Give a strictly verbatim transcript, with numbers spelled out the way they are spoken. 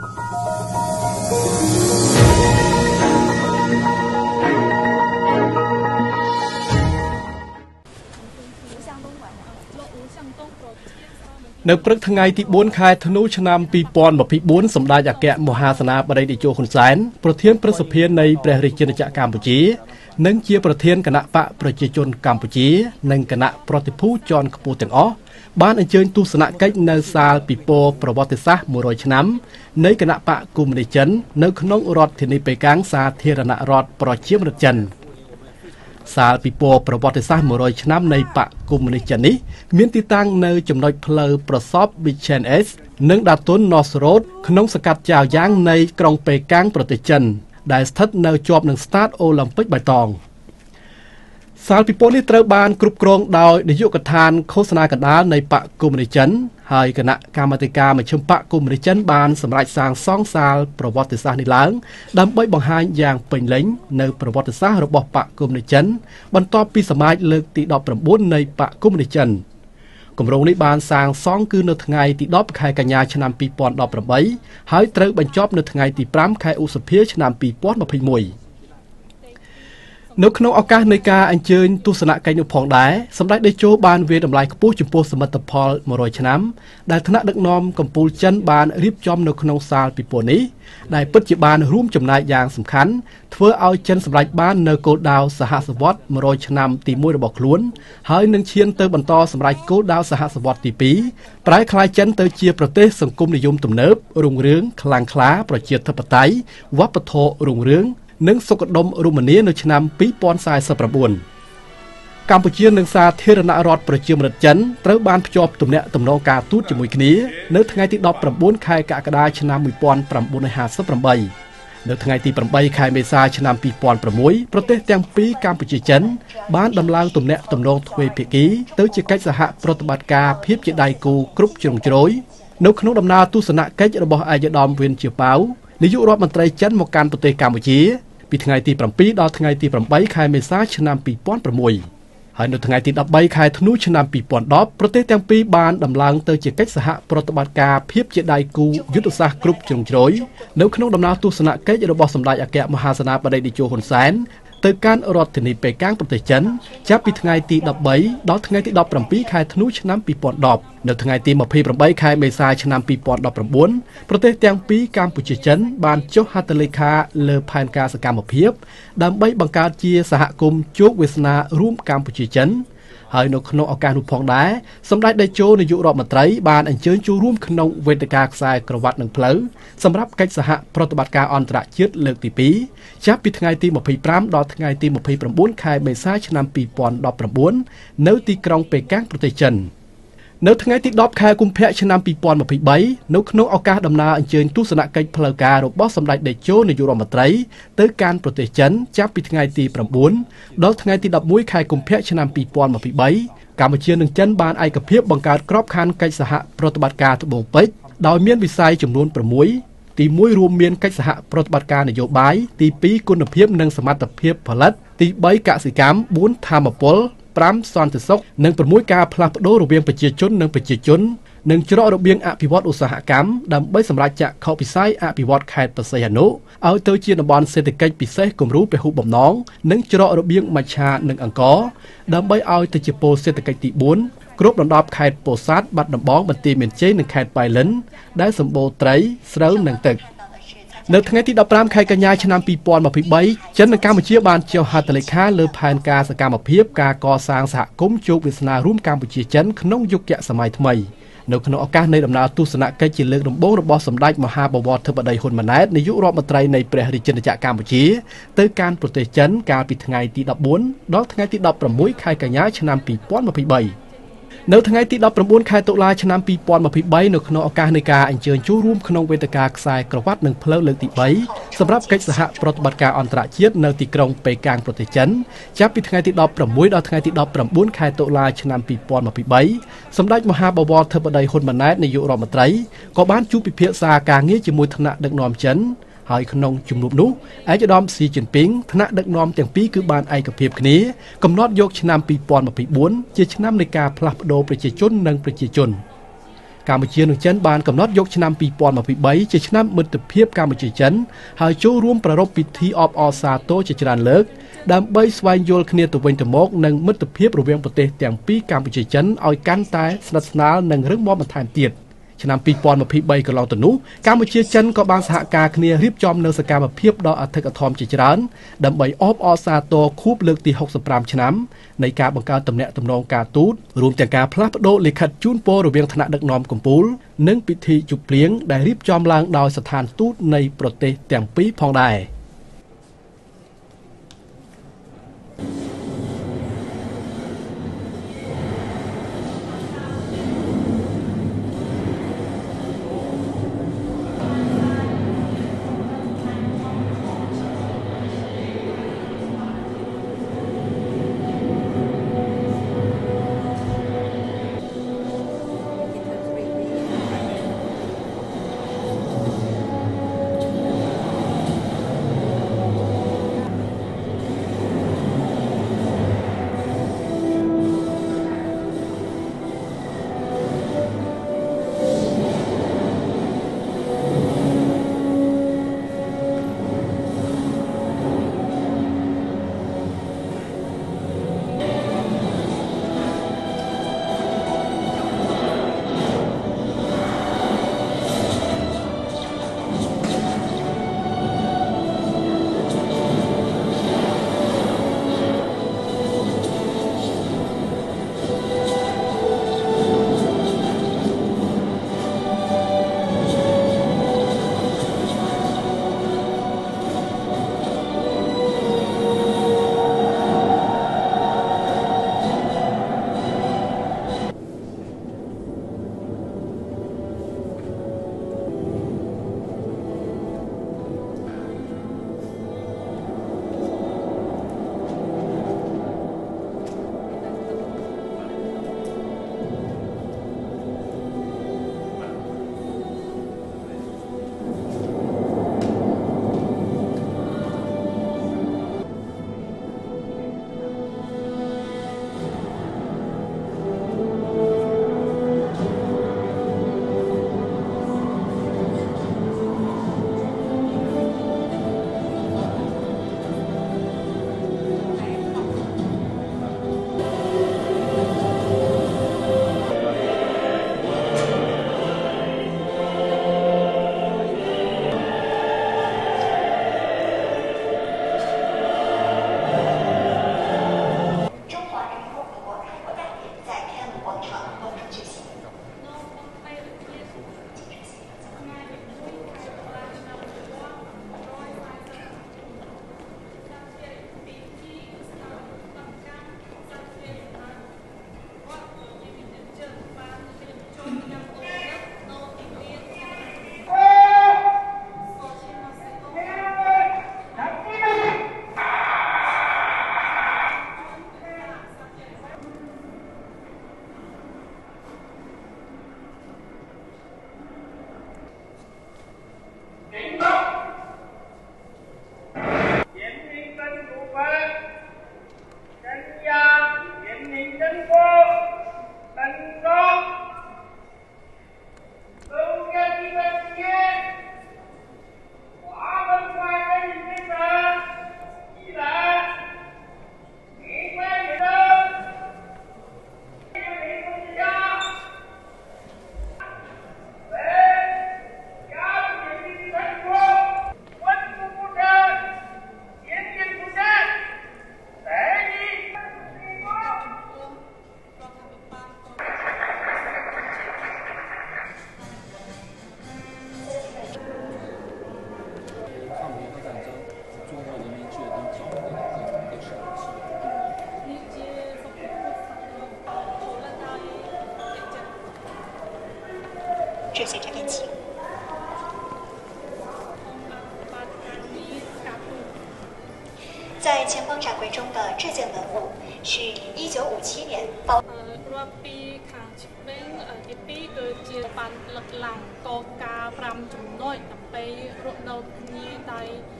នៅព្រឹកថ្ងៃទីbốnខែធ្នូឆ្នាំពីរពាន់ម្ភៃបួនសម្ដេចអគ្គមហាសេនាបតីតេជោហ៊ុនសែនប្រធានព្រឹទ្ធសភានៃព្រះរាជាណាចក្រកម្ពុជានិងជាប្រធានគណៈបកប្រជាជនកម្ពុជានិងគណៈប្រតិភូជាន់ខ្ពស់ទាំងអស់បានអញ្ជើញទស្សនកិច្ចនៅសាលពិព័រណ៍ប្រវត្តិសាស្ត្រមួយរយឆ្នាំនៃគណៈបកកុម្មុយនីសចិននៅក្នុងរដ្ឋធានីប៉េកាំងសាធារណរដ្ឋប្រជាមានិតចិនសាលពិព័រណ៍ប្រវត្តិសាស្ត្រមួយរយឆ្នាំនៃបកកុម្មុយនីសចិននេះមានទីតាំងនៅចំណុចផ្លូវប្រសព Bichen S និងដាតុន North Road ក្នុងសង្កាត់ចាវយ៉ាងនៃក្រុងប៉េកាំងប្រទេសចិនដែលស្ថិតនៅជាប់នឹងស្តាតអូឡ িম্প ិកបៃតងសាលពិព័រណ៍នេះត្រូវបានគ្រប់គ្រងដោយនាយកដ្ឋានឃោសនាកណ្ដាលនៃបកកុម្មុយនីសចិនហើយគណៈកម្មាធិការមជ្ឈិមបកកុម្មុយនីសចិនបានសម្រេចសាងសង់សាលប្រវត្តិសាស្ត្រនេះឡើងដើម្បីបង្ហាញយ៉ាងពេញលេញនៅប្រវត្តិសាស្ត្ររបស់បកកុម្មុយនីសចិនបន្ទាប់ពីសមាជលើកទីដប់ប្រាំបួននៃបកកុម្មុយនីសចិនគម្រោងនេះបានសាងសង់គឺនៅថ្ងៃទីដប់ខែកញ្ញាឆ្នាំពីរពាន់ដប់ប្រាំបីហើយត្រូវបញ្ចប់នៅថ្ងៃទីប្រាំខែឧសភាឆ្នាំពីរពាន់ម្ភៃមួយនៅក្នុងឱកាសនៃការអញ្ជើញទស្សនកិច្ចនោះផងដែរសម្ដេចតេជោបានវាយតម្លៃខ្ពស់ចំពោះសមិទ្ធផលមួយរយឆ្នាំដែលថ្នាក់ដឹកនាំកម្ពុជាចិនបានរៀបចំនៅក្នុងសាលពិព័រណ៍នេះដែលពិតជាបានរួមចំណែកយ៉ាងសំខាន់ធ្វើឲ្យចិនសម្រេចបាននៅគោលដៅសហសវត្សរ៍មួយរយឆ្នាំទីមួយរបស់ខ្លួនហើយនឹងឈានទៅបន្តសម្រេចគោលដៅសហសវត្សរ៍ទីពីរប្រែក្លាយចិនទៅជាប្រទេសសង្គមនិយមទំនើបរុងរឿងខ្លាំងក្លាប្រជាធិបតេយ្យវប្បធម៌រុងរឿងនិងសុខដុមរមនានៅឆ្នាំពីរពាន់សាស៩កម្ពុជានិងសាធារណរដ្ឋប្រជាមានិតចិនត្រូវបានភ្ជាប់ទំនាក់ទំនងការទូតជាមួយគ្នានៅថ្ងៃទីដប់ប្រាំបួនខែកក្កដាឆ្នាំមួយពាន់ប្រាំបួនរយហាសិបប្រាំបីនៅថ្ងៃទីប្រាំបីខែមេសាឆ្នាំពីរពាន់ប្រាំមួយប្រទេសទាំងពីរកម្ពុជាចិនបានដំឡើងទំនាក់ទំនងទ្វេភាគីទៅជាកិច្ចសហប្រតិបត្តិការភាពជាដៃគូគ្រប់ជ្រុងជ្រោយនៅក្នុងដំណើរទស្សនកិច្ចរបស់ឯកឧត្តមវិនជាប៉ៅនាយករដ្ឋមន្ត្រីចិនមកកាន់ប្រទេសកម្ពុជាពីថ្ងៃទីប្រាំពីរដល់ថ្ងៃទីប្រាំបីខែមេសាឆ្នាំពីរពាន់ប្រាំមួយហើយនៅថ្ងៃទីដប់បីខែធ្នូឆ្នាំពីរពាន់ដប់ប្រទេសទាំងពីរបានដំឡើងទៅជាកិច្ចសហប្រតិបត្តិការភាពជាដៃគូយុទ្ធសាស្ត្រគ្រប់ជ្រុងជ្រោយនៅក្នុងដំណើរទស្សនកិច្ចរបស់សម្ដេចអគ្គមហាសេនាបតីតេជោហ៊ុនសែនទៅកាន់រដ្ឋធានីប៉េកាំងប្រទេសចិនចាប់ពីថ្ងៃទីដប់បីដល់ថ្ងៃទីដប់ប្រាំពីរខែធ្នូឆ្នាំពីរពាន់ដប់នៅថ្ងៃទីម្ភៃប្រាំបីខែមេសាឆ្នាំពីរពាន់ដប់ប្រាំបួនប្រទេសទាំងពីរកម្ពុជាចិនបានចុះហត្ថលេខាលើផែនការសកម្មភាពដើម្បីបង្កើតជាសហគមន៍ជោគវាសនារួមកម្ពុជាចិនហើយនៅក្នុងឱកាសនោះផងដែរសម្ដេចតេជោនាយករដ្ឋមន្ត្រីបានអញ្ជើញចូលរួមក្នុងវេទិកាខ្សែក្រវ៉ាត់និងផ្លូវសម្រាប់កិច្ចសហប្រតិបត្តិការអន្តរជាតិលើកទីពីរចាប់ពីថ្ងៃទីម្ភៃប្រាំដល់ថ្ងៃទីម្ភៃប្រាំបួនខែមេសាឆ្នាំពីរពាន់ដប់ប្រាំបួននៅទីក្រុងប៉េកាំងប្រទេសចិននៅថ្ងៃទីដប់ខែកុម្ភៈឆ្នាំពីរពាន់ម្ភៃបីនៅក្នុងឱកាសដំណើរអញ្ជើញទស្សនកិច្ចផ្លូវការរបស់សម្ដេចតេជោនាយករដ្ឋមន្ត្រីទៅកាន់ប្រទេសចិនចាប់ពីថ្ងៃទីប្រាំបួនដល់ថ្ងៃទីដប់មួយខែកុម្ភៈឆ្នាំពីរពាន់ម្ភៃបីកម្ពុជានិងចិនបានឯកភាពបង្កើតក្របខ័ណ្ឌកិច្ចសហប្រតិបត្តិការត្បូងពេជ្រដោយមានវិស័យចំនួនប្រាំមួយទីមួយរួមមានកិច្ចសហប្រតិបត្តិការនយោបាយទីពីរគុណភាពនិងសមត្ថភាពផលិតទីបីកសិកម្មបួនធម្មពលប្រាំសន្តិសុខនិងប្រាំមួយការផ្លាស់ប្ដូររវាងប្រជាជននិងប្រជាជននិងច្រករបៀងអភិវឌ្ឍឧស្សាហកម្មដើម្បីសម្រេចចក្ខុវិស័យអភិវឌ្ឍខេត្តបរសៃអនុឲ្យទៅជាតំបន់សេដ្ឋកិច្ចពិសេសគំរូពហុបំណងនិងច្រករបៀងមច្ឆានិងអង្គរដើម្បីឲ្យទៅជាពលសេដ្ឋកិច្ចទីបួនគ្រប់ដណ្ដប់ខេត្តពោធិ៍សាត់បាត់ដំបងបន្ទាយមានជ័យនិងខេត្តប៉ៃលិនដែលសម្បូរត្រីស្រូវនិងទឹកនៅថ្ងៃទីដប់ប្រាំខែកញ្ញាឆ្នាំពីរពាន់ម្ភៃបីចិននិងកម្ពុជាបានចុះហត្ថលេខាលើផែនការសកម្មភាពការកសាងសហគមន៍ជោគវាសនារួមកម្ពុជាចិនក្នុងយុគសម័យថ្មីនៅក្នុងឱកាសនៃដំណើរទស្សនកិច្ចជាលើកដំបូងរបស់សម្ដេចមហាបវរធិបតីហ៊ុនម៉ាណែតនាយករដ្ឋមន្ត្រីនៃព្រះរាជាណាចក្រកម្ពុជាទៅកាន់ប្រទេសចិនកាលពីថ្ងៃទីដប់បួនដល់ថ្ងៃទីដប់ប្រាំមួយខែកញ្ញាឆ្នាំពីរពាន់ម្ភៃបីនៅថ្ងៃទីដប់ប្រាំបួនខែតុលាឆ្នាំពីរពាន់ម្ភៃបីនៅក្នុងឱកាសនៃការអញ្ជើញចូលរួមក្នុងវេទិកាខ្សែក្រវ៉ាត់និងផ្លូវលើកទីបីសម្រាប់កិច្ចសហប្រតិបត្តិការអន្តរជាតិនៅទីក្រុងប៉េកាំងប្រទេសចិនចាប់ពីថ្ងៃទីដប់ប្រាំមួយដល់ថ្ងៃទីដប់ប្រាំបួនខែតុលាឆ្នាំពីរពាន់ម្ភៃបីសម្ដេចមហាបវរធិបតីហ៊ុនម៉ាណែតនាយករដ្ឋមន្ត្រីក៏បានជួបពិភាក្សាការងារជាមួយថ្នាក់ដឹកនាំចិនហើយក្នុងជំនួបនោះឯកឧត្តមស៊ីជីនពីងថ្នាក់ដឹកនាំទាំងពីរគឺបានឯកភាពគ្នាកំណត់យកឆ្នាំពីរពាន់ម្ភៃបួនជាឆ្នាំនៃការផ្លាស់ប្ដូរប្រជាជននិងប្រជាជនកម្ពុជានិងចិនបានកំណត់យកឆ្នាំពីរពាន់ម្ភៃបីជាឆ្នាំមិត្តភាពកម្ពុជាចិនហើយចូលរួមប្រារព្ធពិធីអបអរសាទរជាច្រើនលើកដើម្បីស្វែងយល់គ្នាទៅវិញទៅមកនិងមិត្តភាពរវាងប្រទេសទាំងពីរកម្ពុជាចិនឲ្យកាន់តែស្និទ្ធស្នាលនិងរឹងមាំបន្ថែមទៀតឆ្នាំពីរពាន់ម្ភៃបីកន្លងទៅនោះកម្ពុជាចិនក៏បានសហការគ្នារៀបចំនូវសកម្មភាពដ៏អធិកអធមជាច្រើនដើម្បីអបអរសាទរខួបលើកទីហុកសិបប្រាំឆ្នាំនៃការបង្កើតទំនាក់ទំនងការទូតរួមទាំងការផ្លាស់ប្តូរលិខិតជូនពររវាងថ្នាក់ដឹកនាំកំពូលនិងពិធីជប់លៀងដែលរៀបចំឡើងដោយស្ថានទូតនៃប្រទេសទាំងពីរផងដែរ这些这边请。在前方展柜中的这件文物是一九五七年包。 រាប់ពីខាងឆ្វេងទីពីរគឺជាបានលឹកឡើងកការប្រាំចំណុចដើម្បីរកនៅគ្នាដោយ